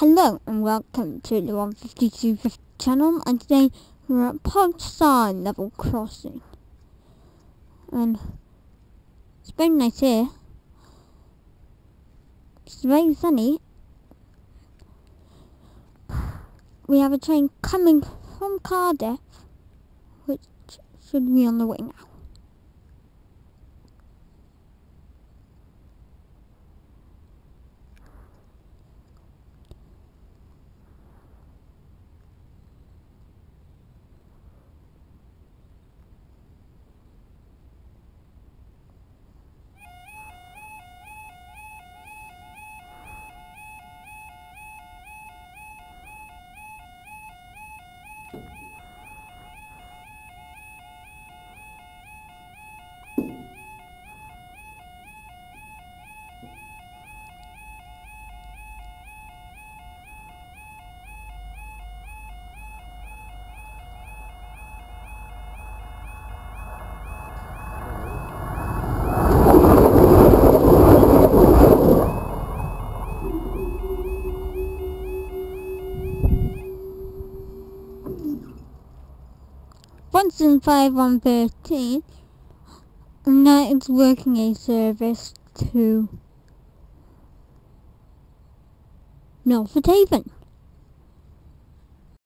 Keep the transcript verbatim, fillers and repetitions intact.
Hello and welcome to the one fifty-two fifty channel, and today we're at Pontsarn level crossing. And it's very nice here. It's very sunny. We have a train coming from Cardiff, which should be on the way now. Pontsarn five one thirteen, and that is working a service to Milford Haven.